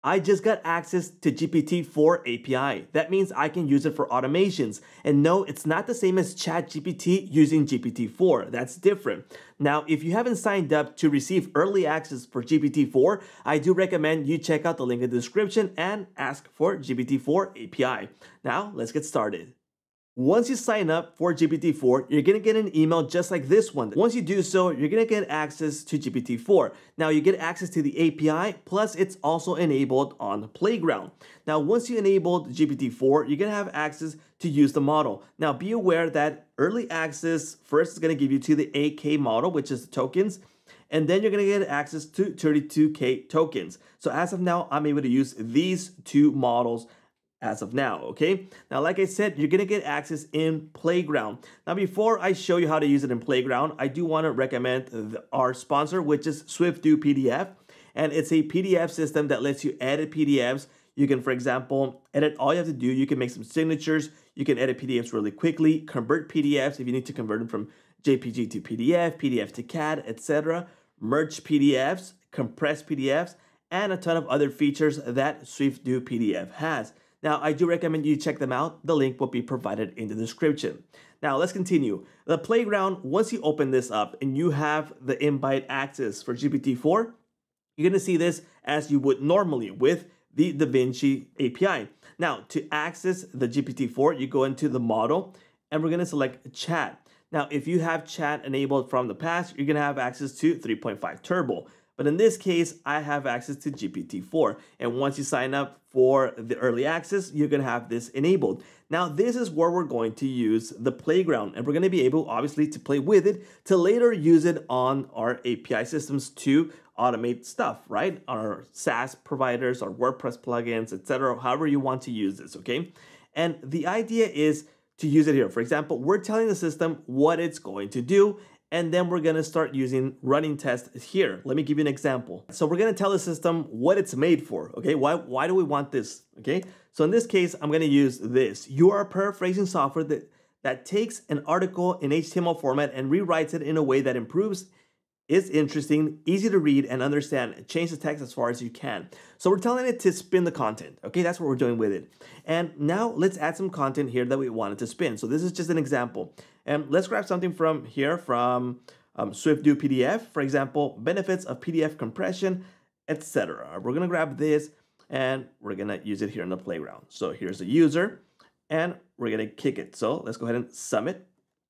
I just got access to GPT-4 API. That means I can use it for automations. And no, it's not the same as ChatGPT using GPT-4. That's different. Now, if you haven't signed up to receive early access for GPT-4, I do recommend you check out the link in the description and ask for GPT-4 API. Now, let's get started. Once you sign up for GPT-4, you're going to get an email just like this one. Once you do so, you're going to get access to GPT-4. Now, you get access to the API, plus it's also enabled on Playground. Now, once you enable GPT-4, you're going to have access to use the model. Now, be aware that early access first is going to give you to the 8K model, which is the tokens, and then you're going to get access to 32K tokens. So as of now, I'm able to use these two models as of now, okay? Now, like I said, you're gonna get access in Playground. Now, before I show you how to use it in Playground, I do wanna recommend our sponsor, which is SwiftDo PDF. And it's a PDF system that lets you edit PDFs. You can, for example, edit all you have to do. You can make some signatures. You can edit PDFs really quickly, convert PDFs if you need to convert them from JPG to PDF, PDF to CAD, etc. Merge PDFs, compress PDFs, and a ton of other features that SwiftDo PDF has. Now, I do recommend you check them out. The link will be provided in the description. Now, let's continue. The Playground, once you open this up and you have the invite access for GPT-4, you're going to see this as you would normally with the DaVinci API. Now, to access the GPT-4, you go into the model and we're going to select chat. Now, if you have chat enabled from the past, you're going to have access to 3.5 Turbo. But in this case, I have access to GPT-4. And once you sign up for the early access, you're going to have this enabled. Now, this is where we're going to use the Playground. And we're going to be able, obviously, to play with it to later use it on our API systems to automate stuff, right? Our SaaS providers, our WordPress plugins, etc. However you want to use this, okay? And the idea is to use it here. For example, we're telling the system what it's going to do, and then we're going to start using running tests here. Let me give you an example. So we're going to tell the system what it's made for, okay? Why do we want this, okay? So in this case, I'm going to use this. You are paraphrasing software that takes an article in HTML format and rewrites it in a way that improves, is interesting, easy to read and understand. Change the text as far as you can. So we're telling it to spin the content, okay? That's what we're doing with it. And now let's add some content here that we wanted to spin. So this is just an example. And let's grab something from here from SwiftDo PDF. For example, benefits of PDF compression, etc. We're gonna grab this and we're gonna use it here in the Playground. So here's the user and we're gonna kick it. So let's go ahead and submit.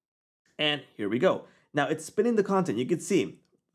And here we go. Now it's spinning the content. You can see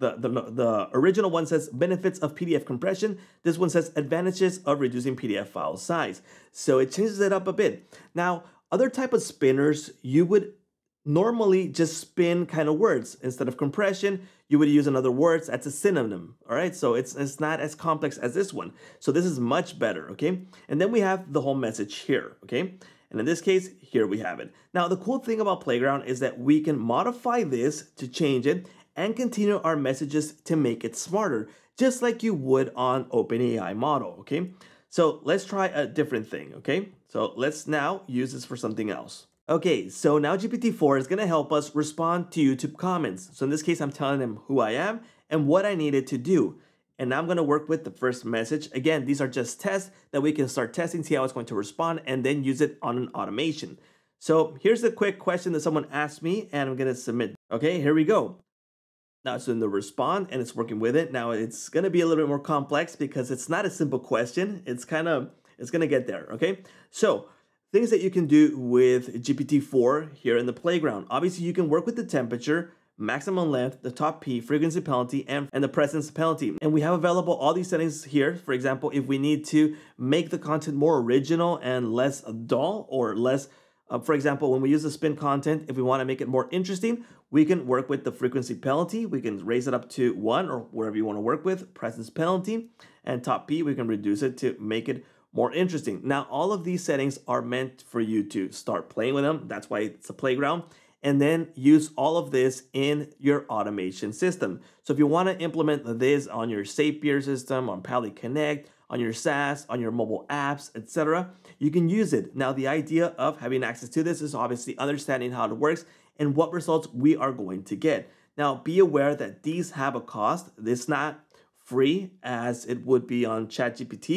the original one says benefits of PDF compression. This one says advantages of reducing PDF file size. So it changes it up a bit. Now, other type of spinners, you would normally just spin kind of words. Instead of compression, you would use another words. That's a synonym, all right? So it's not as complex as this one. So this is much better, okay? And then we have the whole message here, okay? And in this case, here we have it. Now, the cool thing about Playground is that we can modify this to change it and continue our messages to make it smarter, just like you would on OpenAI model, okay? So let's try a different thing, okay? So let's now use this for something else. Okay, so now GPT-4 is gonna help us respond to YouTube comments. So in this case, I'm telling them who I am and what I needed to do. And now I'm gonna work with the first message. Again, these are just tests that we can start testing, see how it's going to respond, and then use it on an automation. So here's a quick question that someone asked me, and I'm gonna submit. Okay, here we go. Now it's in the respond, and it's working with it. Now it's gonna be a little bit more complex because it's not a simple question. It's gonna get there, okay? So things that you can do with GPT-4 here in the Playground. Obviously, you can work with the temperature, maximum length, the top P, frequency penalty, and the presence penalty. And we have available all these settings here. For example, if we need to make the content more original and less dull or less, for example, when we use the spin content, if we want to make it more interesting, we can work with the frequency penalty. We can raise it up to 1 or wherever you want to work with, presence penalty, and top P, we can reduce it to make it more interesting. Now, all of these settings are meant for you to start playing with them. That's why it's a Playground. And then use all of this in your automation system. So if you want to implement this on your Zapier system, on Pally Connect, on your SaaS, on your mobile apps, etc., you can use it. Now, the idea of having access to this is obviously understanding how it works and what results we are going to get. Now, be aware that these have a cost. It's not free as it would be on ChatGPT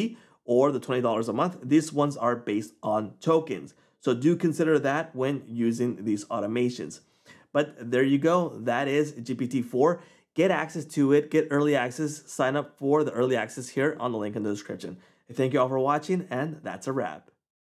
or the $20 a month, these ones are based on tokens. So do consider that when using these automations. But there you go. That is GPT-4. Get access to it, get early access, sign up for the early access here on the link in the description. Thank you all for watching, and that's a wrap.